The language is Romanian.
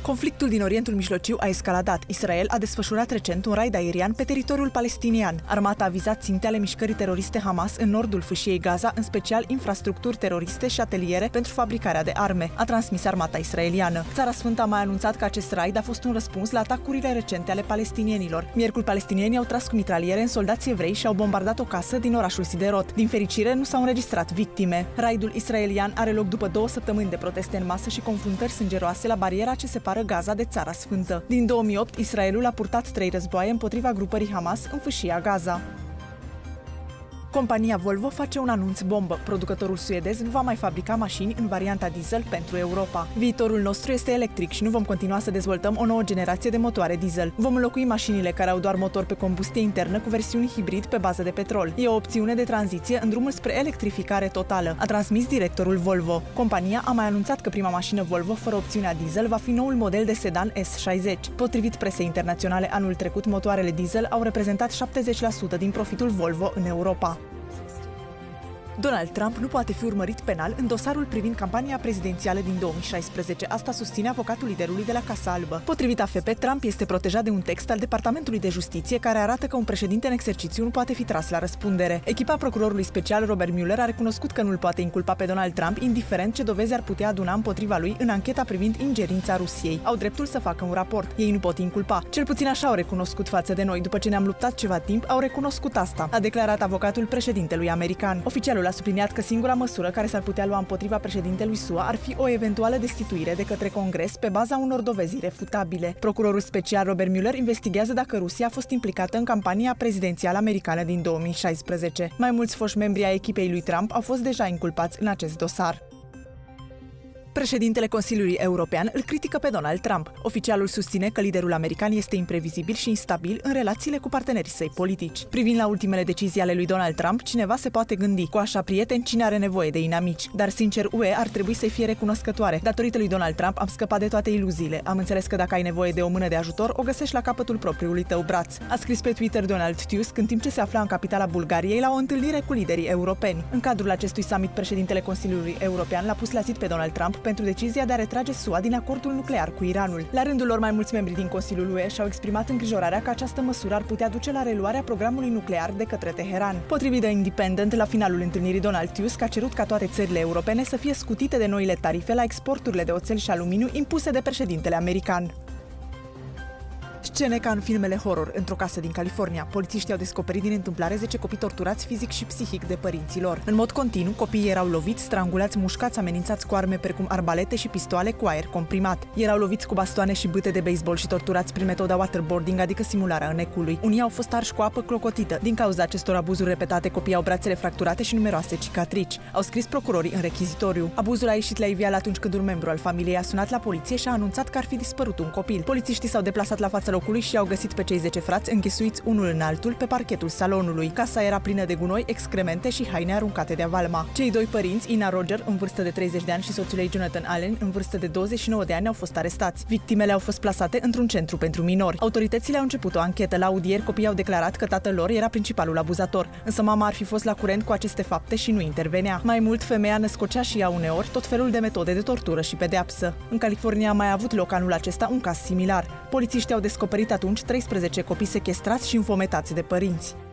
Conflictul din Orientul Mijlociu a escaladat. Israel a desfășurat recent un raid aerian pe teritoriul palestinian. Armata a vizat ținte ale mișcării teroriste Hamas în nordul fâșiei Gaza, în special infrastructuri teroriste și ateliere pentru fabricarea de arme, a transmis armata israeliană. Țara Sfântă a mai anunțat că acest raid a fost un răspuns la atacurile recente ale palestinienilor. Miercuri, palestinienii au tras cu mitraliere în soldați evrei și au bombardat o casă din orașul Siderot. Din fericire, nu s-au înregistrat victime. Raidul israelian are loc după 2 săptămâni de proteste în masă și confruntări sângeroase la bariera ce separă Gaza de Țara Sfântă. Din 2008, Israelul a purtat 3 războaie împotriva grupării Hamas în fâșia Gaza. Compania Volvo face un anunț bombă. Producătorul suedez nu va mai fabrica mașini în varianta diesel pentru Europa. Viitorul nostru este electric și nu vom continua să dezvoltăm o nouă generație de motoare diesel. Vom înlocui mașinile care au doar motor pe combustie internă cu versiuni hibrid pe bază de petrol. E o opțiune de tranziție în drumul spre electrificare totală, a transmis directorul Volvo. Compania a mai anunțat că prima mașină Volvo fără opțiunea diesel va fi noul model de sedan S60. Potrivit presei internaționale, anul trecut motoarele diesel au reprezentat 70% din profitul Volvo în Europa. Donald Trump nu poate fi urmărit penal în dosarul privind campania prezidențială din 2016. Asta susține avocatul liderului de la Casa Albă. Potrivit AFP, Trump este protejat de un text al Departamentului de Justiție care arată că un președinte în exercițiu nu poate fi tras la răspundere. Echipa procurorului special Robert Mueller a recunoscut că nu îl poate inculpa pe Donald Trump, indiferent ce dovezi ar putea aduna împotriva lui în ancheta privind ingerința Rusiei. Au dreptul să facă un raport. Ei nu pot inculpa. Cel puțin așa au recunoscut față de noi. După ce ne-am luptat ceva timp, au recunoscut asta, a declarat avocatul președintelui american. Oficialul a subliniat că singura măsură care s-ar putea lua împotriva președintelui SUA ar fi o eventuală destituire de către Congres pe baza unor dovezi irefutabile. Procurorul special Robert Mueller investigează dacă Rusia a fost implicată în campania prezidențială americană din 2016. Mai mulți foști membri ai echipei lui Trump au fost deja inculpați în acest dosar. Președintele Consiliului European îl critică pe Donald Trump. Oficialul susține că liderul american este imprevizibil și instabil în relațiile cu partenerii săi politici. Privind la ultimele decizii ale lui Donald Trump, cineva se poate gândi, cu așa prieteni, cine are nevoie de inamici. Dar, sincer, UE ar trebui să fie recunoscătoare. Datorită lui Donald Trump am scăpat de toate iluziile. Am înțeles că dacă ai nevoie de o mână de ajutor, o găsești la capătul propriului tău braț. A scris pe Twitter Donald Tusk în timp ce se afla în capitala Bulgariei la o întâlnire cu liderii europeni. În cadrul acestui summit, președintele Consiliului European l-a pus la zid pe Donald Trump pentru decizia de a retrage SUA din acordul nuclear cu Iranul. La rândul lor, mai mulți membri din Consiliul UE și-au exprimat îngrijorarea că această măsură ar putea duce la reluarea programului nuclear de către Teheran. Potrivit The Independent, la finalul întâlnirii, Donald Tusk a cerut ca toate țările europene să fie scutite de noile tarife la exporturile de oțel și aluminiu impuse de președintele american. Scene ca în filmele horror. Într-o casă din California, polițiștii au descoperit din întâmplare 10 copii torturați fizic și psihic de părinții lor. În mod continuu, copiii erau loviți, strangulați, mușcați, amenințați cu arme precum arbalete și pistoale cu aer comprimat. Erau loviți cu bastoane și bâte de baseball și torturați prin metoda waterboarding, adică simularea înecului. Unii au fost arși cu apă clocotită. Din cauza acestor abuzuri repetate, copiii au brațele fracturate și numeroase cicatrici. Au scris procurorii în rechizitoriu. Abuzul a ieșit la iveală atunci când un membru al familiei a sunat la poliție și a anunțat că ar fi dispărut un copil. Polițiștii s-au deplasat la fața locului și au găsit pe cei 10 frați înghesuiți unul în altul pe parchetul salonului. Casa era plină de gunoi, excremente și haine aruncate de avalma. Cei 2 părinți, Ina Roger, în vârstă de 30 de ani, și soțul ei Jonathan Allen, în vârstă de 29 de ani, au fost arestați. Victimele au fost plasate într-un centru pentru minori. Autoritățile au început o anchetă. La audieri, copiii au declarat că tatăl lor era principalul abuzator, însă mama ar fi fost la curent cu aceste fapte și nu intervenea. Mai mult, femeia născocea și ea uneori tot felul de metode de tortură și pedeapsă. În California a mai avut loc anul acesta un caz similar. Polițiștii au descoperit atunci 13 copii sechestrați și înfometați de părinți.